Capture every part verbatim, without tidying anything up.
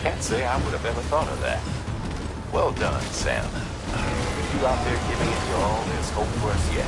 Can't say I would have ever thought of that. Well done, Sam. You out there giving it your all, there's hope for us yet.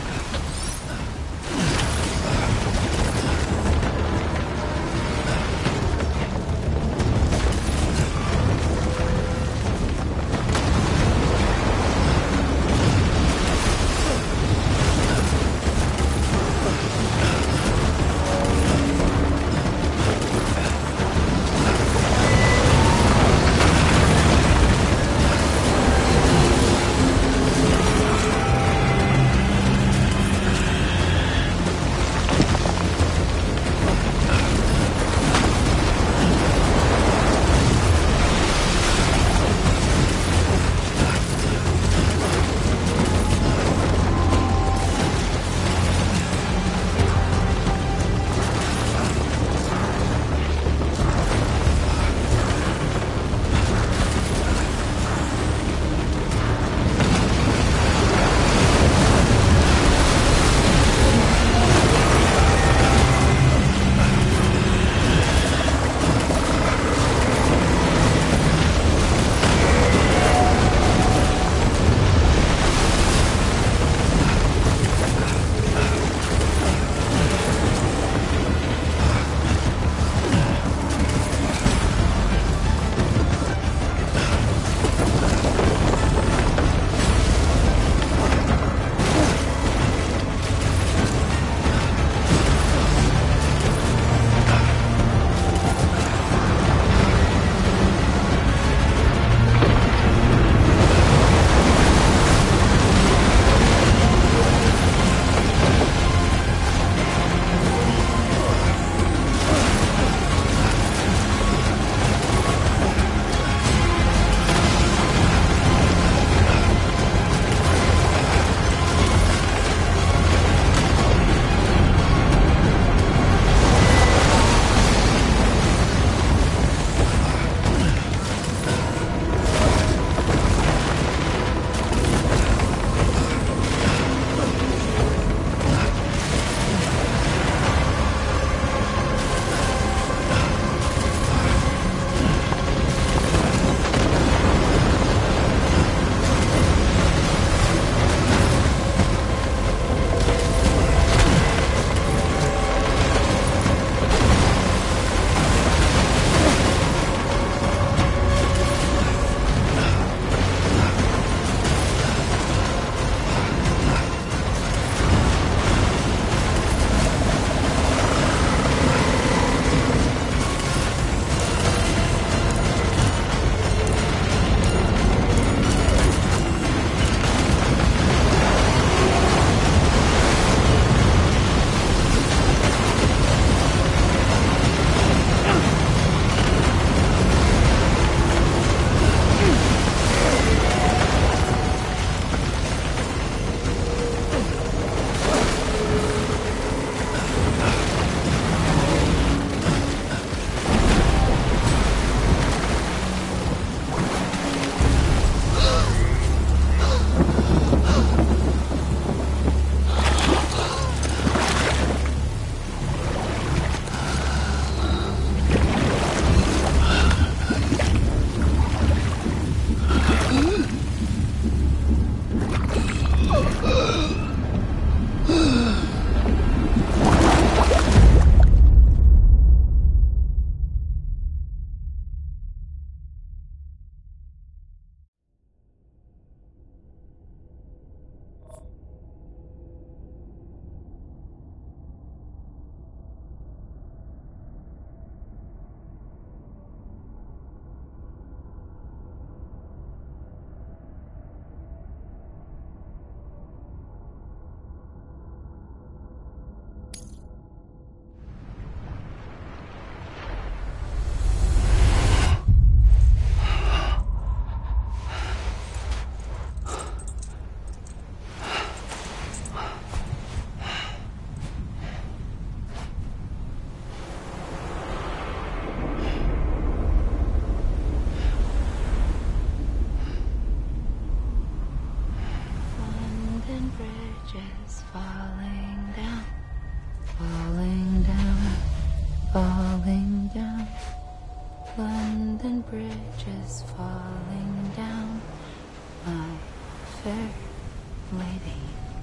London Bridge is falling down, my fair lady.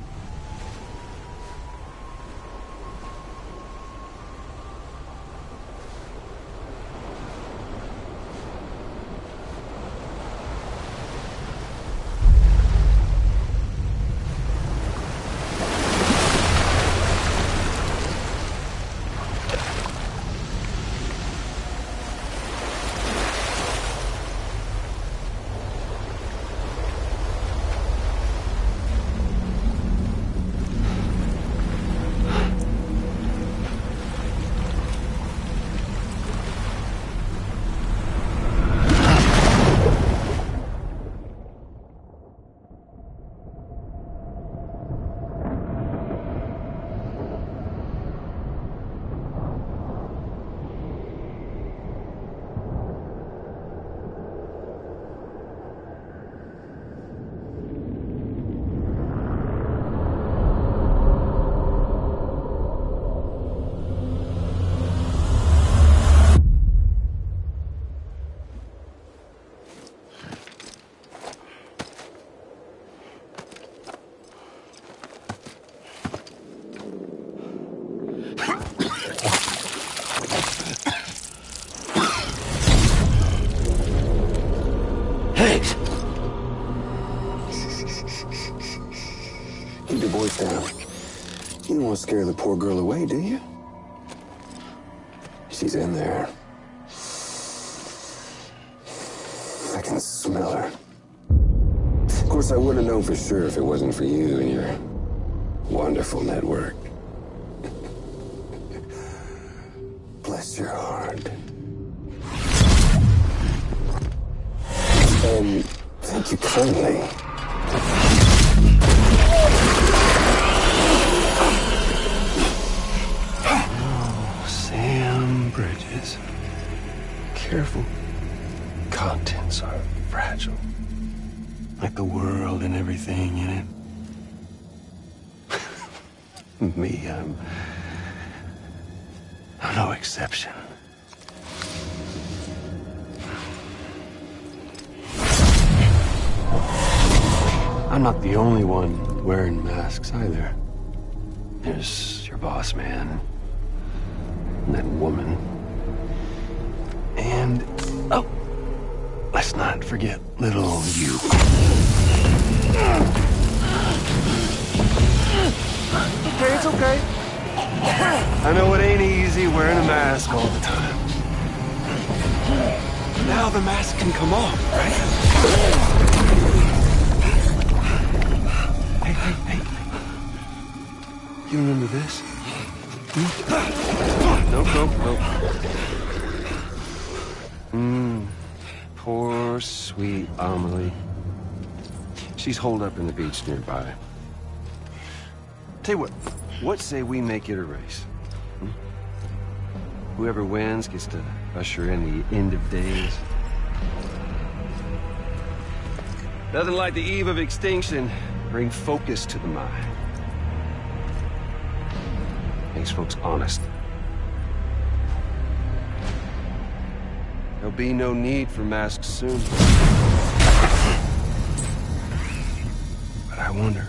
Keep your voice down. You don't want to scare the poor girl away, do you? She's in there. I can smell her. Of course, I wouldn't have known for sure if it wasn't for you and your wonderful network. Bless your heart. And thank you kindly. Oh, Sam Bridges. Careful. Contents are fragile. Like the world and everything in it. Me, I'm... I'm no exception. I'm not the only one wearing masks either. There's your boss man, and that woman, and, oh, let's not forget little old you. Okay, it's okay. I know it ain't easy wearing a mask all the time. Now the mask can come off, right? Hey, hey, hey. You remember this? Hmm? Nope, nope, nope. Mmm. Poor, sweet Amelie. She's holed up in the beach nearby. Tell you what, what say we make it a race? Hmm? Whoever wins gets to usher in the end of days. Nothing like the eve of extinction. Bring focus to the mind. Makes folks honest. There'll be no need for masks soon. But I wonder,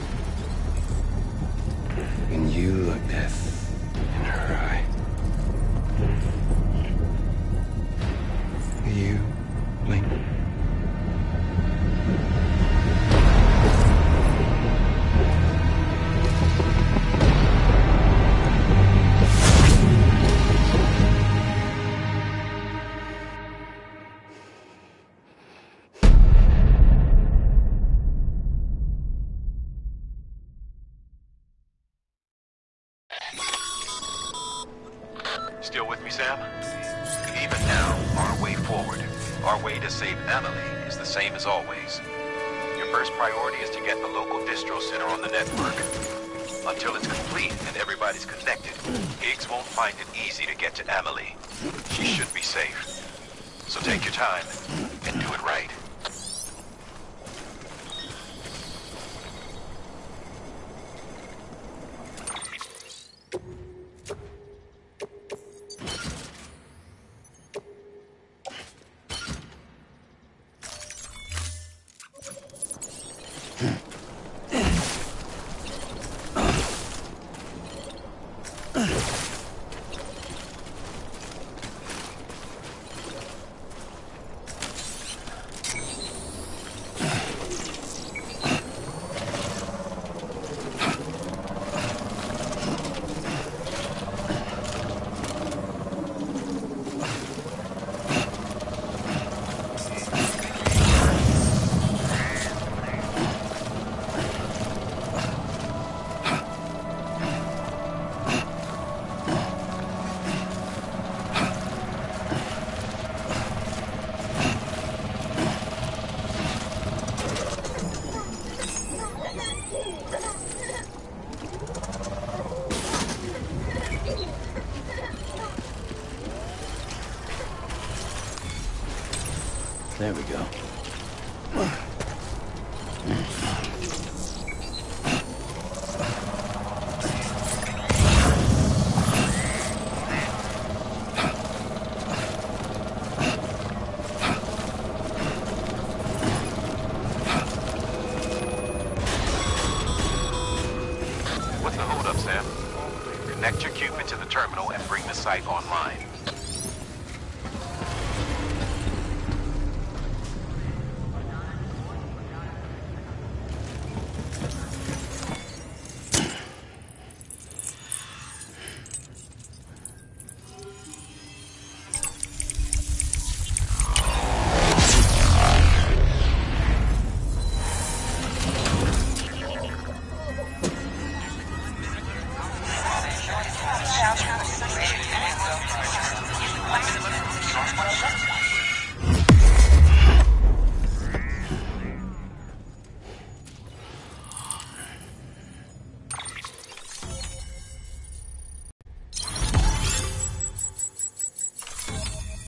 when you look death in her eye, will you blink? Still with me, Sam? Even now, our way forward, our way to save Emily is the same as always. Your first priority is to get the local distro center on the network. Until it's complete and everybody's connected, Higgs won't find it easy to get to Emily. She should be safe. So take your time and do it right. There we go. What's the holdup, Sam? Connect your Cupid to the terminal and bring the site online.